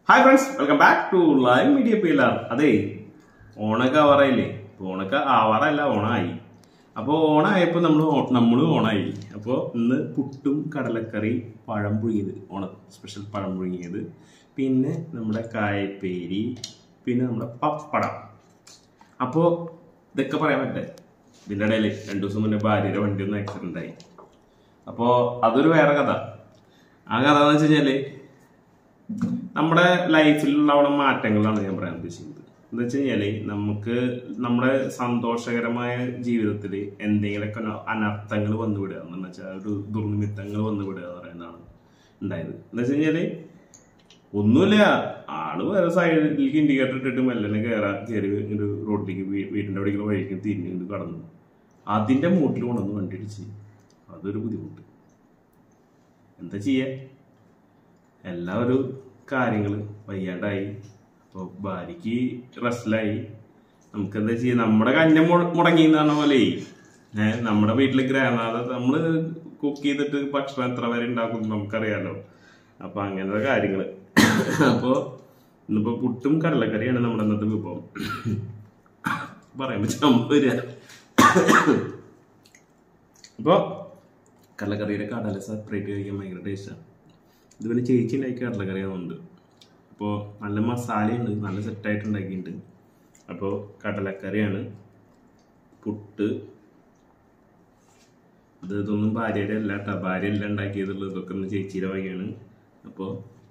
Hi friends, welcome back to Live Media Pillar. അതെ, ഓണൊക്കെ ആവാറായില്ലേ? ഓണൊക്കെ ആവാറല്ല, ഓണമായി. അപ്പോൾ ഓണമായപ്പോൾ നമ്മൾ ഓണായി. അപ്പോൾ ഇന്ന് പുട്ടും കടലക്കറി, പഴം പുഴുങ്ങിയത്, ഓണ സ്പെഷ്യൽ പഴം പുഴുങ്ങിയത്, പിന്നെ നമ്മുടെ കായപ്പേരി, പിന്നെ നമ്മുടെ പപ്പടം. അപ്പോൾ ഇതൊക്കെ പറയാൻ പറ്റേ. ഇതിൻ്റെ ഇടയിൽ 2 ദിവസം മുന്നേ ഭാര്യയുടെ വണ്ടി ഒന്ന് ആക്സിഡൻ്റ് ആയി. അപ്പോൾ അതൊരു വേറെ കഥ. ആ കഥ എന്ന് വെച്ച് കഴിഞ്ഞാൽ നമ്മുടെ ലൈഫിലുണ്ടാവുന്ന മാറ്റങ്ങളാണ് ഞാൻ പറയാൻ ഉദ്ദേശിക്കുന്നത്. എന്താ വെച്ച് കഴിഞ്ഞാല് നമുക്ക് നമ്മുടെ സന്തോഷകരമായ ജീവിതത്തിൽ എന്തെങ്കിലുമൊക്കെ അനർത്ഥങ്ങൾ വന്നുവിടുക എന്ന് വെച്ചാൽ ഒരു ദുർനിമിത്തങ്ങൾ വന്നുവിടുക എന്ന് പറയുന്നതാണ് ഉണ്ടായത്. എന്താ വെച്ച് കഴിഞ്ഞാല് ഒന്നുമില്ല, ആള് വേറെ സൈഡിലേക്ക് ഇൻഡിക്കേറ്റർ ഇട്ടിട്ട് മെല്ലനെ കയറി ഒരു റോഡിലേക്ക് വീടിന്റെ അവിടേക്കുള്ള വഴിക്ക് തിരിഞ്ഞു കടന്നു. അതിന്റെ മൂട്ടിൽ കൊണ്ടുവന്ന് വണ്ടി അടിച്ച്. അതൊരു ബുദ്ധിമുട്ട്. എന്താ ചെയ്യാ, എല്ലാവരും കാര്യങ്ങൾ വയ്യാണ്ടായി. അപ്പോൾ ഭാര്യക്ക് റെസ്റ്റിലായി. നമുക്ക് എന്താ ചെയ്യുക, നമ്മുടെ കഞ്ഞ മുടങ്ങി എന്ന് പറഞ്ഞ പോലെ നമ്മുടെ വീട്ടിൽ ഗ്രാനാഥ നമ്മൾ കുക്ക് ചെയ്തിട്ട് ഭക്ഷണം എത്ര വരെ ഉണ്ടാക്കും നമുക്കറിയാലോ. അപ്പൊ അങ്ങനത്തെ കാര്യങ്ങൾ. അപ്പോൾ ഇന്നിപ്പോ പുട്ടും കടലക്കറിയാണ് നമ്മുടെ ഇന്നത്തെ വിഭവം. പറയുമ്പോ ചമ്മ വരിക. അപ്പോൾ കടലക്കറിയുടെ കടല സെപ്പറേറ്റ് കഴിക്കാൻ ഭയങ്കര ടേസ്റ്റാണ്. ഇത് പിന്നെ ചേച്ചി ഉണ്ടാക്കി കടലക്കറിയാവുന്നുണ്ട്. അപ്പോൾ നല്ല മസാലയുണ്ട്, നല്ല സെറ്റായിട്ട് ഉണ്ടാക്കിയിട്ടുണ്ട്. അപ്പോൾ കടലക്കറിയാണ്, പുട്ട്. ഇതൊന്നും ഭാര്യയുടെ അല്ല കേട്ടോ, ഭാര്യ എല്ലാം ഉണ്ടാക്കിയതുള്ളത്. ഇതൊക്കെ ഒന്ന് ചേച്ചിയുടെ വകയാണ്. അപ്പോൾ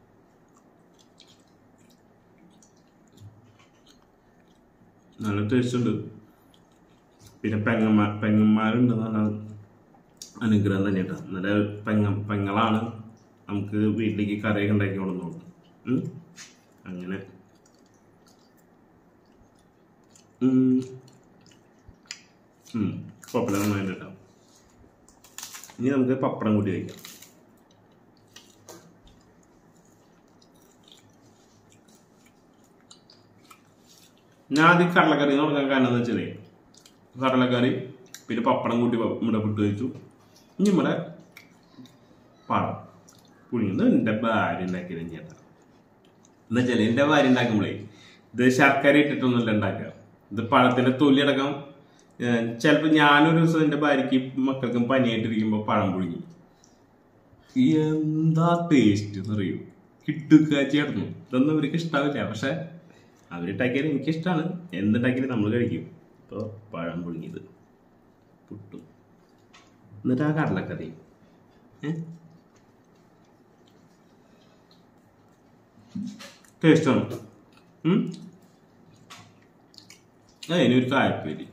നല്ല ടേസ്റ്റ് ഉണ്ട്. പിന്നെ പെങ്ങന്മാരുണ്ടെന്ന് പറഞ്ഞാൽ അനുഗ്രഹം തന്നെ കേട്ടോ. നല്ല പെങ്ങളാണ് നമുക്ക് വീട്ടിലേക്ക് കറിയൊക്കെ ഉണ്ടാക്കി കൊണ്ടുവന്നോളൂ. അങ്ങനെ കുഴപ്പമില്ല, നന്നായിട്ട് കേട്ടോ. ഇനി നമുക്ക് പപ്പടം കൂടി വയ്ക്കാം. ഞാൻ ആദ്യം കടലക്കറി എന്ന് പറഞ്ഞാൽ കാരണം എന്താ വെച്ചാലേ, കടലക്കറി പിന്നെ പപ്പടം കൂട്ടി ഇവിടെ പുട്ട് വെച്ചു. ഇനി ഇവിടെ പഴം പുഴുങ്ങുന്നത് എൻ്റെ ഭാര്യ ഉണ്ടാക്കിയത് ചേട്ടാ. എന്താ വെച്ചാൽ എൻ്റെ ഭാര്യ ഉണ്ടാക്കുമ്പോഴേ ഇത് ശർക്കര ഇട്ടിട്ടൊന്നുമില്ല ഉണ്ടാക്കുക. ഇത് പഴത്തിൻ്റെ തൊലി അടക്കം. ചിലപ്പോൾ ഞാനൊരു ദിവസം എൻ്റെ ഭാര്യയ്ക്ക് മക്കൾക്കും പനിയായിട്ടിരിക്കുമ്പോൾ പഴം പുഴുങ്ങി. എന്താ ടേസ്റ്റ് എന്നറിയൂ, കിട്ടുക്കാച്ചിയായിരുന്നു. ഇതൊന്നും ഇവർക്ക് ഇഷ്ടാവില്ല, പക്ഷെ അവരുണ്ടാക്കിയാലും എനിക്കിഷ്ടമാണ്. എന്തുണ്ടാക്കിയാലും നമ്മൾ കഴിക്കും. ഇപ്പോൾ പഴം പുഴുങ്ങിയത്, പുട്ടും, എന്നിട്ട് ആ കടലക്കറി. ടേസ്റ്റാണ്. അതിനൊരു കായപ്പേരി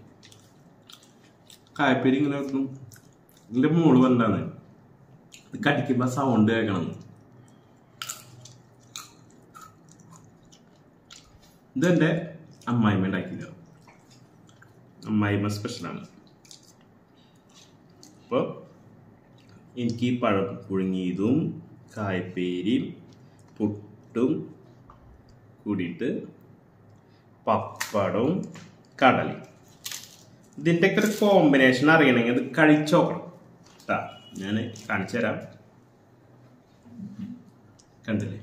ഇങ്ങനെ വെക്കും. എൻ്റെ മോള് വന്നാണ് ഇത് കടിക്കുമ്പോൾ സൗണ്ട് കേൾക്കണം. ഇതെൻ്റെ അമ്മായിമ്മ ഉണ്ടാക്കില്ല, അമ്മായിമ്മ സ്പെഷ്യലാണ്. അപ്പോൾ എനിക്ക് പഴം പുഴുങ്ങിയതും കായപ്പേരിയും പുട്ടും കൂടിയിട്ട് പപ്പടവും കടലയും, ഇതിൻ്റെയൊക്കെ ഒരു കോമ്പിനേഷൻ അറിയണമെങ്കിൽ അത് കഴിച്ചു നോക്കണം കേട്ടാ. ഞാൻ കാണിച്ചു തരാം. കണ്ടില്ലേ,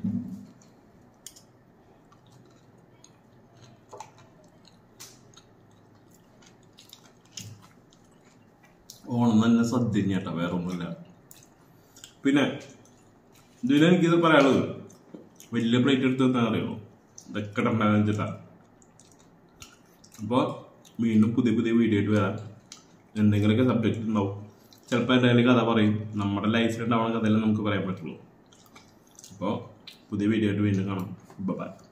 ഓണം തന്നെ സദ്യ കേട്ടോ, വേറെ ഒന്നുമില്ല. പിന്നെ ഇതിലെനിക്കിത് പറയാനുള്ളത്, വലിയ പ്ലേറ്റ് എടുത്ത് തന്നെ അറിയുള്ളൂ. ഇതൊക്കെ ഉണ്ടാകാൻ വെച്ചിട്ടാ. അപ്പോൾ വീണ്ടും പുതിയ വീഡിയോ ആയിട്ട് വരാം. എന്തെങ്കിലുമൊക്കെ സബ്ജക്റ്റ് ഉണ്ടാവും. ചിലപ്പോൾ എന്തായാലും കഥ പറയും. നമ്മുടെ ലൈഫിൽ ഉണ്ടാവുന്ന കഥയെല്ലാം നമുക്ക് പറയാൻ പറ്റുള്ളൂ. അപ്പോൾ പുതിയ വീഡിയോ ആയിട്ട് വീണ്ടും കാണാം. ബൈ.